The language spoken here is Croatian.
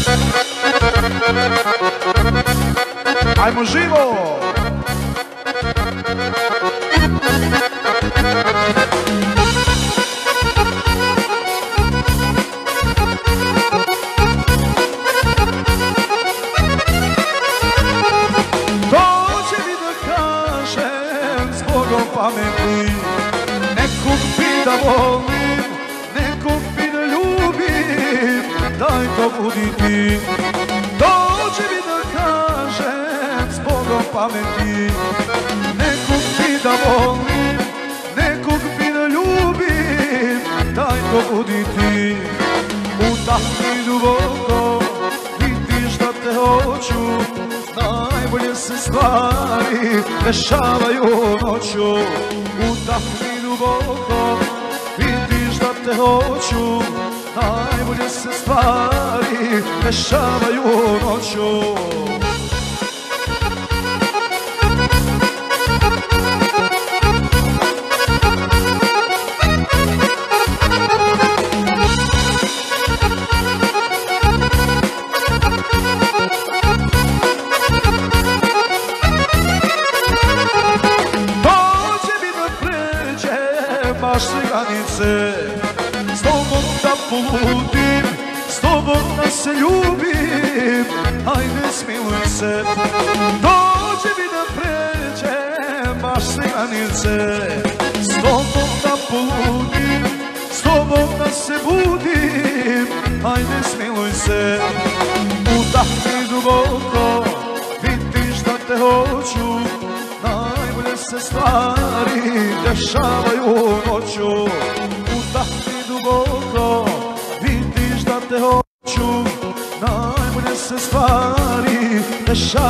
Ajmo živo! Dođe mi da kažem s Bogom pameti, nekog bi da volim, nekog bi da ljubim, daj to budi ti. Dođe mi da kažem s Bogom pameti, nekog bi da volim, nekog bi da ljubim, daj to budi ti. Udahni duboko, vidiš da te hoću, najbolje se stvari dešavaju noću. Udahni duboko, vidiš da te hoću, najbolje se stvari dešavaju noću. Baš sve granice, s tobom da poludim, s tobom da se ljubim, ajde smiluj se. Dođe mi da pređem baš sve granice, s tobom da poludim, s tobom da se budim, ajde smiluj se. Udahni duboko, vidiš da te hoću, najbolje se stvari dešavaju noću. Udahni duboko, vidiš da te hoću, najbolje se stvari dešavaju